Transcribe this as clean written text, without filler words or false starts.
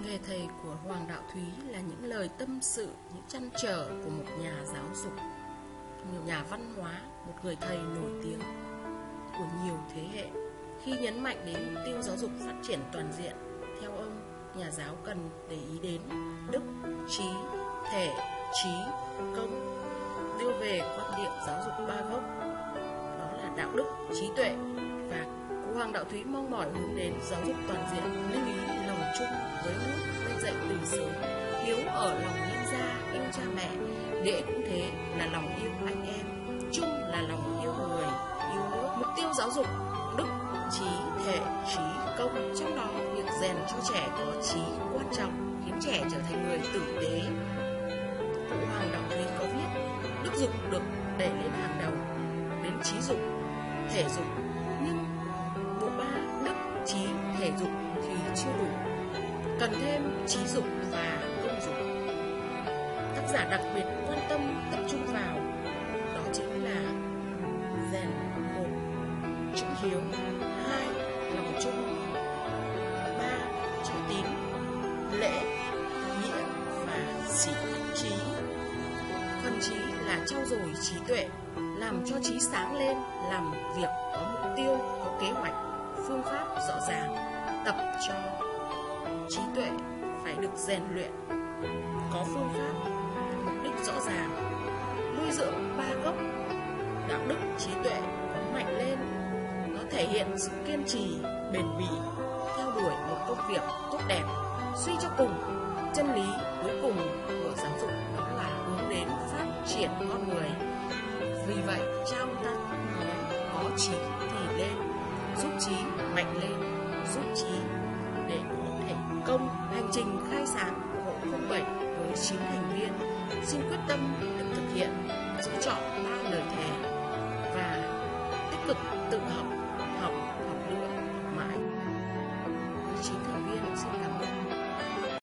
Lời thầy của Hoàng Đạo Thúy là những lời tâm sự, những trăn trở của một nhà giáo dục, một nhà văn hóa, một người thầy nổi tiếng của nhiều thế hệ. Khi nhấn mạnh đến mục tiêu giáo dục phát triển toàn diện, theo ông, nhà giáo cần để ý đến đức, trí, thể, trí, công, đưa về quan điểm giáo dục ba gốc, đó là đạo đức, trí tuệ. Và cụ Hoàng Đạo Thúy mong mỏi hướng đến giáo dục toàn diện, lưu ý lòng chung với nước, nên dạy từ sớm, hiếu ở lòng nhân gia, yêu cha mẹ, lễ cũng thế, là lòng yêu anh em, chung là lòng yêu người, yêu nước. Mục tiêu giáo dục đức, trí, thể, trí, công, trong đó việc rèn cho trẻ có trí quan trọng, khiến trẻ trở thành người tử tế. Cụ Hoàng Đạo Thúy có viết: đức dục được để lên hàng đầu, đến trí dục, thể dục, nhưng bộ ba đức, trí, thể dục thì chưa đủ, cần thêm trí dục và công dục. Tác giả đặc biệt quan tâm tập trung vào đó chính là rèn một chữ hiếu, hai lòng chung, ba chữ tín, lễ, nghĩa và sĩ trí. Phần trí là trau dồi trí tuệ, làm cho trí sáng lên, làm việc có mục tiêu, có kế hoạch, phương pháp rõ ràng, tập cho trí tuệ phải được rèn luyện, có phương pháp, mục đích rõ ràng. Nuôi dưỡng ba gốc đạo đức, trí tuệ có mạnh lên, nó thể hiện sự kiên trì, bền bỉ, theo đuổi một công việc tốt đẹp. Suy cho cùng, chân lý cuối cùng của giáo dục đó là hướng đến phát triển con người. Vì vậy, cha ông ta nói có trí thì lên, giúp trí mạnh lên, giúp trí để có thể công. Hành trình khai sáng của Hội 07 với 9 thành viên xin quyết tâm được thực hiện, giữ chọn 3 lời